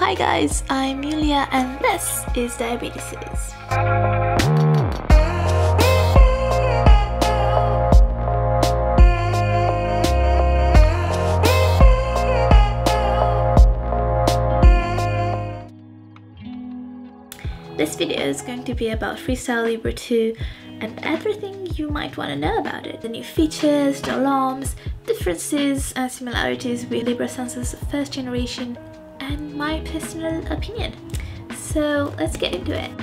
Hi guys, I'm Yulia and this is Diabetes's. This video is going to be about Freestyle Libre 2 and everything you might want to know about it. The new features, the alarms, differences and similarities with Libre sensors first generation, and my personal opinion. So let's get into it.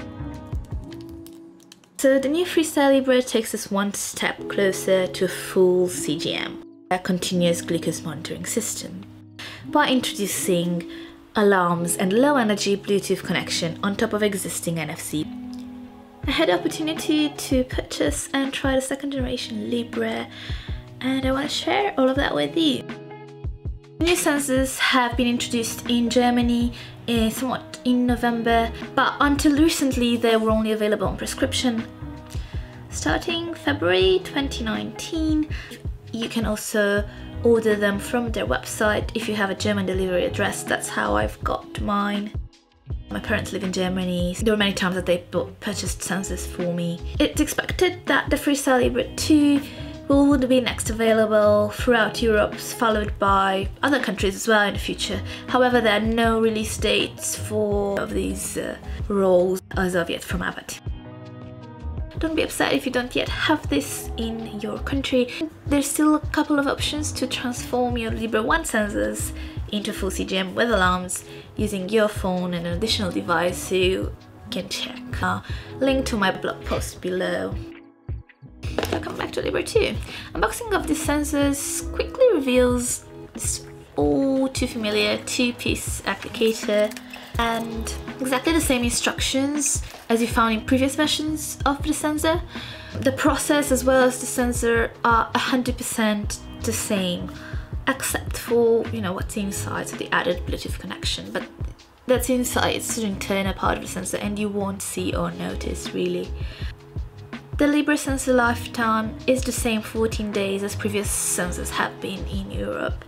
So the new Freestyle Libre takes us one step closer to a full CGM, a continuous glucose monitoring system, by introducing alarms and low energy Bluetooth connection on top of existing NFC. I had the opportunity to purchase and try the second generation Libre, and I want to share all of that with you. New sensors have been introduced in Germany somewhat in November, but until recently they were only available on prescription. Starting February 2019, you can also order them from their website if you have a German delivery address. That's how I've got mine. My parents live in Germany. There were many times that they purchased sensors for me. It's expected that the Freestyle Libre 2 will be next available throughout Europe, followed by other countries as well in the future. However, there are no release dates for these rolls as of yet from Abbott. Don't be upset if you don't yet have this in your country. There's still a couple of options to transform your Libre 1 sensors into full CGM with alarms using your phone and an additional device, so you can check. Link to my blog post below. Welcome back to Libre 2. Unboxing of the sensors quickly reveals this all too familiar two-piece applicator and exactly the same instructions as you found in previous versions of the sensor. The process as well as the sensor are 100% the same, except for, what's inside, so the added Bluetooth connection, but that's inside, it's the internal part of the sensor and you won't see or notice really. The Libre sensor lifetime is the same 14 days as previous sensors have been in Europe.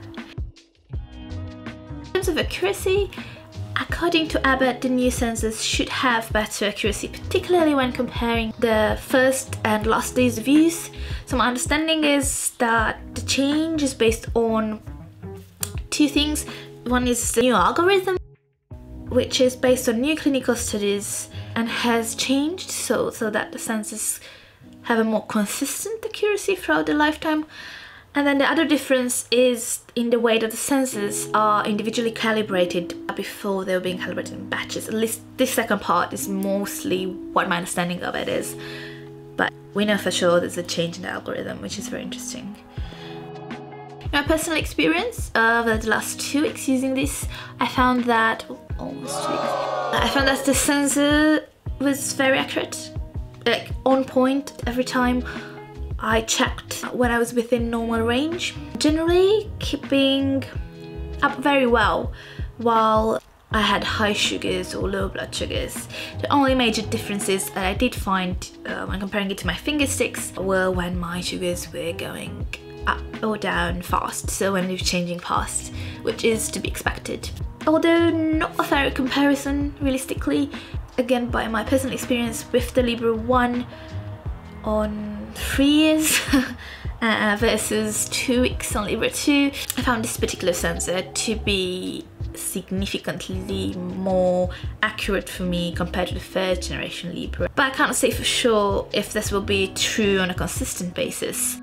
In terms of accuracy, according to Abbott, the new sensors should have better accuracy, particularly when comparing the first and last days of use. So my understanding is that the change is based on two things. One is the new algorithm, which is based on new clinical studies and has changed so that the sensors have a more consistent accuracy throughout the lifetime. And then the other difference is in the way that the sensors are individually calibrated before they were being calibrated in batches. At least this second part is mostly what my understanding of it is. But we know for sure there's a change in the algorithm, which is very interesting. My personal experience over the last 2 weeks using this, I found that, almost 2 weeks, I found that the sensor was very accurate, like on point every time I checked when I was within normal range, generally keeping up very well while I had high sugars or low blood sugars. The only major differences that I did find when comparing it to my finger sticks were when my sugars were going up or down fast, so when they were changing fast, which is to be expected. Although not a fair comparison realistically, again by my personal experience with the Libre 1 on 3 years versus 2 weeks on Libre 2, I found this particular sensor to be significantly more accurate for me compared to the third generation Libre. But I can't say for sure if this will be true on a consistent basis.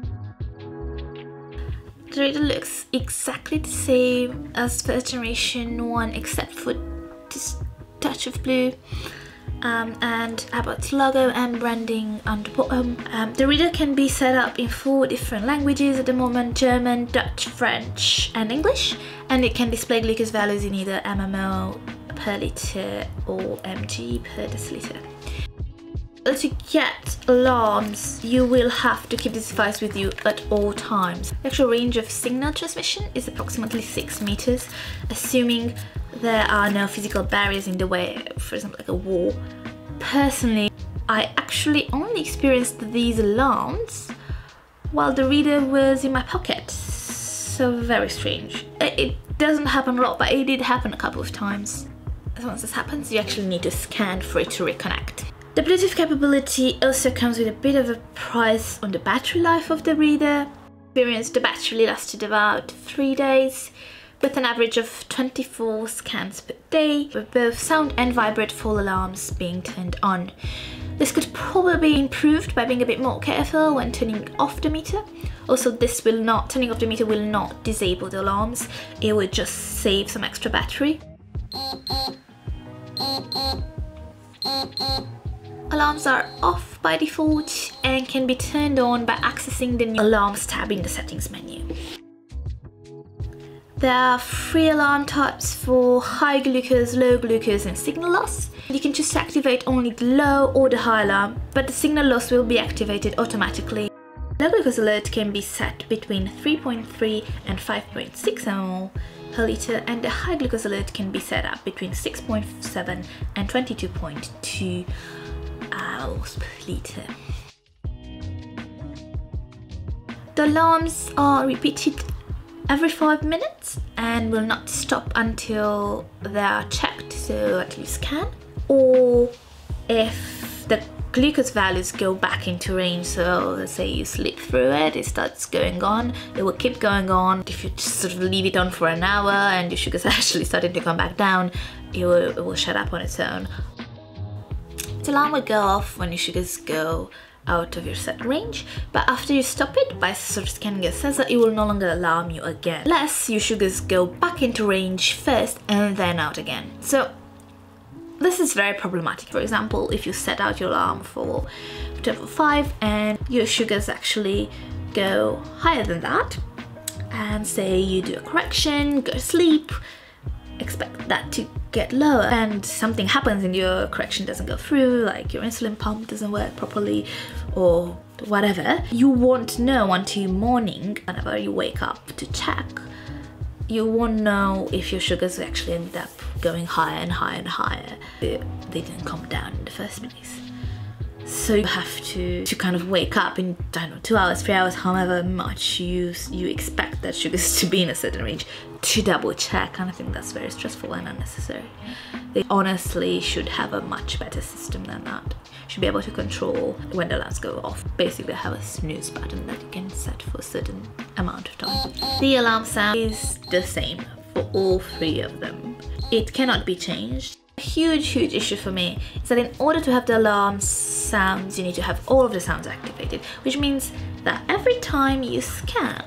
The reader looks exactly the same as first generation one except for this touch of blue. And Abbott's logo and branding on the bottom. The reader can be set up in 4 different languages at the moment: German, Dutch, French and English, and it can display glucose values in either mmol per litre or mg per deciliter. To get alarms, you will have to keep this device with you at all times. The actual range of signal transmission is approximately 6 meters, assuming there are no physical barriers in the way, for example like a wall. Personally, I actually only experienced these alarms while the reader was in my pocket, so very strange. It doesn't happen a lot, but it did happen a couple of times. once this happens, you actually need to scan for it to reconnect. The Bluetooth capability also comes with a bit of a price on the battery life of the reader. Experience, the battery lasted about 3 days, with an average of 24 scans per day, with both sound and vibrate fall alarms being turned on. This could probably be improved by being a bit more careful when turning off the meter. Also, turning off the meter will not disable the alarms, it will just save some extra battery. Alarms are off by default and can be turned on by accessing the new Alarms tab in the settings menu. There are 3 alarm types for high glucose, low glucose and signal loss. You can choose to activate only the low or the high alarm, but the signal loss will be activated automatically. Low glucose alert can be set between 3.3 and 5.6 mmol per liter, and the high glucose alert can be set up between 6.7 and 22.2 mmol per liter. The alarms are repeated every 5 minutes and will not stop until they are checked, so at least scan. Or if the glucose values go back into range, so let's say you sleep through it, it starts going on, it will keep going on. If you just sort of leave it on for an hour and your sugar's actually starting to come back down, it will shut up on its own. The alarm will go off when your sugars go out of your set range, but after you stop it by sort of scanning your sensor, it will no longer alarm you again, unless your sugars go back into range first and then out again. So this is very problematic. For example, if you set out your alarm for 12:05 and your sugars actually go higher than that, and say you do a correction, go to sleep, expect that to get lower, and something happens and your correction doesn't go through, like your insulin pump doesn't work properly or whatever, you won't know until morning, whenever you wake up to check. You won't know if your sugars actually end up going higher and higher and higher. They didn't come down in the first place. So you have to kind of wake up in, I don't know, 2 hours, 3 hours, however much you expect that sugars to be in a certain range, to double check, and I think that's very stressful and unnecessary. They honestly should have a much better system than that. Should be able to control when the alarms go off. Basically have a snooze button that you can set for a certain amount of time. The alarm sound is the same for all 3 of them. It cannot be changed. A huge issue for me is that in order to have the alarm sounds, you need to have all of the sounds activated, which means that every time you scan,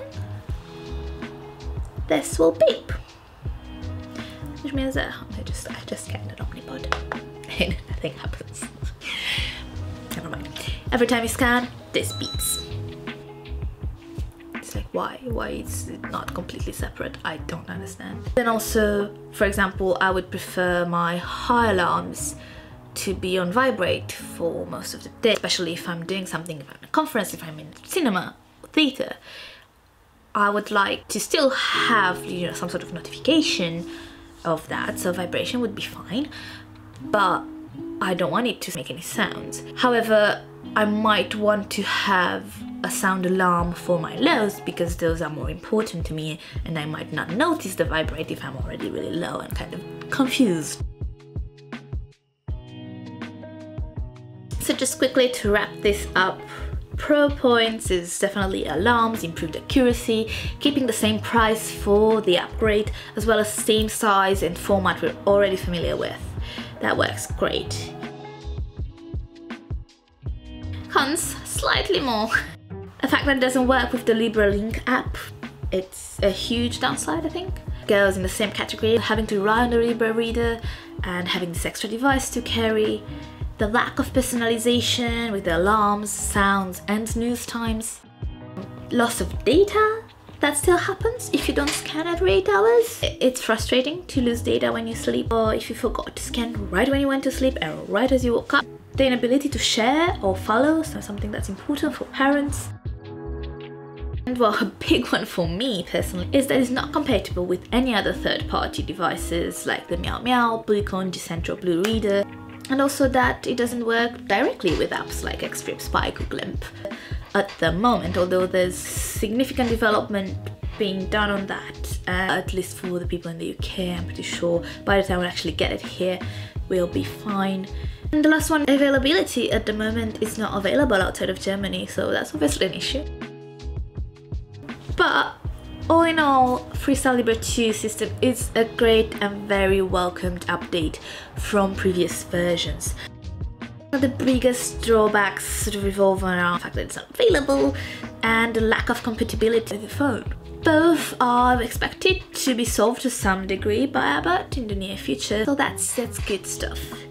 this will beep, which means that I just scanned an Omnipod and nothing happens. Never mind. Every time you scan, this beeps. It's like, why it's not completely separate? I don't understand. Then also, for example, I would prefer my high alarms to be on vibrate for most of the day, especially if I'm doing something, if I'm in a conference, if I'm in cinema or theatre. I would like to still have, you know, some sort of notification of that, so vibration would be fine, but I don't want it to make any sounds. However, I might want to have a sound alarm for my lows because those are more important to me, and I might not notice the vibrate if I'm already really low and kind of confused. So just quickly to wrap this up, pro points is definitely alarms, improved accuracy, keeping the same price for the upgrade, as well as same size and format we're already familiar with. That works great. Cons, slightly more. The fact that it doesn't work with the Libre Link app, it's a huge downside, I think. Goes in the same category, having to rely on the Libre reader and having this extra device to carry. The lack of personalization with the alarms, sounds and snooze times. Loss of data, that still happens if you don't scan every 8 hours. It's frustrating to lose data when you sleep, or if you forgot to scan right when you went to sleep and right as you woke up. The inability to share or follow, so something that's important for parents. And well, a big one for me personally is that it's not compatible with any other third-party devices like the Meow Meow, Bluecon, Decentral Blue Reader, and also that it doesn't work directly with apps like Xtrip Spike or Glimp at the moment, although there's significant development being done on that, at least for the people in the UK. I'm pretty sure by the time we actually get it here, we'll be fine. And the last one, availability at the moment is not available outside of Germany, so that's obviously an issue. But all in all, Freestyle Libre 2 system is a great and very welcomed update from previous versions. The biggest drawbacks sort of revolve around the fact that it's not available and the lack of compatibility with the phone. Both are expected to be solved to some degree by Abbott in the near future, so that's good stuff.